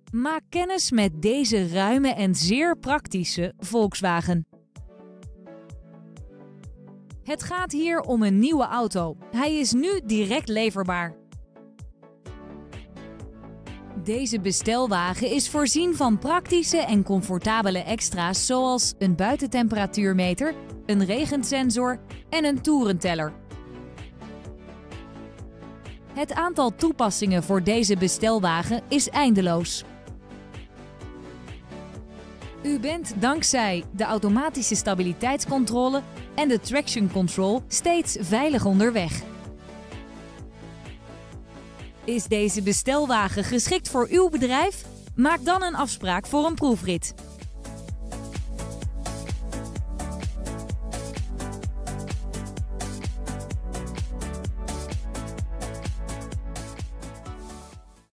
Maak kennis met deze ruime en zeer praktische Volkswagen. Het gaat hier om een nieuwe auto. Hij is nu direct leverbaar. Deze bestelwagen is voorzien van praktische en comfortabele extra's zoals een buitentemperatuurmeter, een regensensor en een toerenteller. Het aantal toepassingen voor deze bestelwagen is eindeloos. U bent dankzij de automatische stabiliteitscontrole en de traction control steeds veilig onderweg. Is deze bestelwagen geschikt voor uw bedrijf? Maak dan een afspraak voor een proefrit.